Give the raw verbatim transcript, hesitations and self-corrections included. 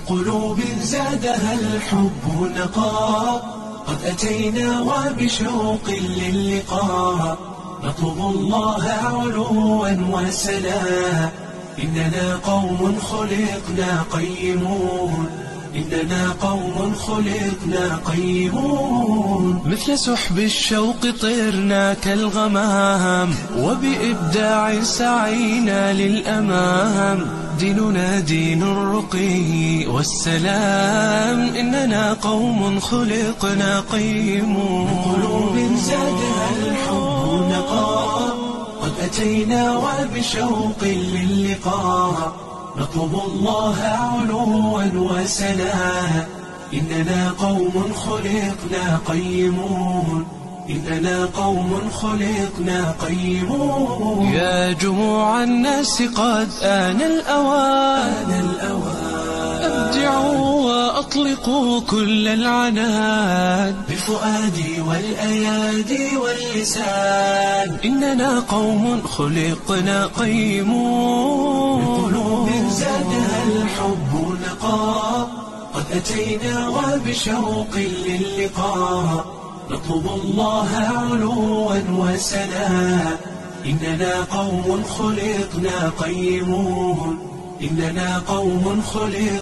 قلوب زادها الحب نقاء قد أتينا وبشوق للقاء نطلب الله علوا وسنا إننا قوم خلقنا قيمون إننا قوم خلقنا قيمون مثل سحب الشوق طرنا كالغمام وبإبداع سعينا للأمام ديننا دين الرقي والسلام إننا قوم خلقنا قيمون قلوب زادها الحب نقاء قد أتينا وبشوق للقاء نطلب الله علوا وسنا إننا قوم خلقنا قيمون إننا قوم خلقنا قيمون يا جموع الناس قد آن الأوان أبدعوا وأطلقوا كل العناد بالفؤاد والأيادي واللسان إننا قوم خلقنا قيمون بقلوب زادها الحب نقاء قد أتينا وبشوق للقاء نطلب الله علوا وسنا إننا قوم خلقنا قيمون إننا قوم خلقنا